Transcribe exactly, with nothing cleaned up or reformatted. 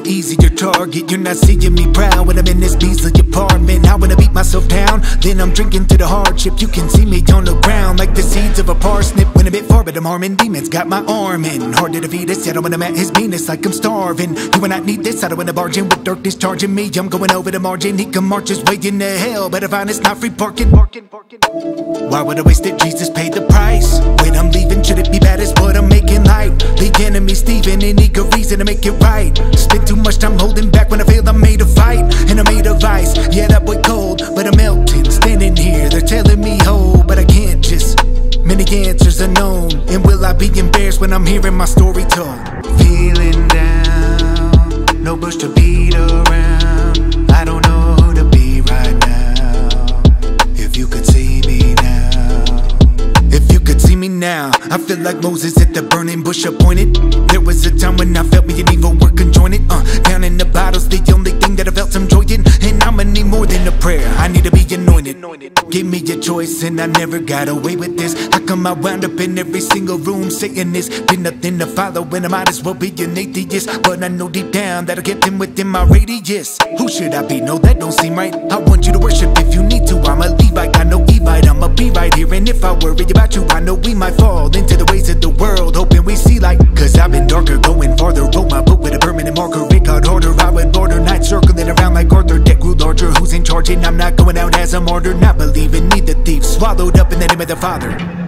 easier target. You're not seeing me proud when I'm in this measly apartment. I wanna beat myself down, then I'm drinking through the hardship. You can see me on the ground like the seeds of a parsnip. When a bit far, but I'm harming demons, got my arm in. Hard to defeat us, I don't wanna at his meanness like I'm starving. You and I need this, I don't wanna barge in with darkness charging me. I'm going over the margin, he can march his way into hell. Better find it's not free parking. Why would I waste it? Jesus paid the price. When I'm leaving, should it be bad? It's what I'm making light. The enemy's thieving, any good reason to make it right. Spent too much time holding back. When I failed, I made a fight, and I made of ice. Yeah, that boy cold, but I'm melting. Standing here, they're telling me hold, but I can't just. Many answers are known, and will I be embarrassed when I'm hearing my story told? Feeling down, no bush to beat around. I don't know who to be right now. If you could see me now, if you could see me now, I feel like Moses at the burning bush appointed. There was a time when I felt me and evil were conjoined. Uh, down in the battle's the only thing that I felt some joy in. And I'ma need more than a prayer, I need to be anointed. Give me a choice and I never got away with this. How come I wound up in every single room saying this? Been nothing to follow when I might as well be an atheist. But I know deep down that I kept him within my radius. Who should I be? No, that don't seem right. I want you to worship if you need to. I'm a Levite, got no Evite, I'ma be right here. And if I worry about you, I know we might fall into the ways of the world, hoping we see light. Cause I've been darker, going farther. Wrote my book with a permanent marker, it got harder. I would order nights circling around like Arthur. Deck grew larger, who's in charge? And I'm not going out as a martyr. Not believing, need the thief swallowed up in the name of the Father.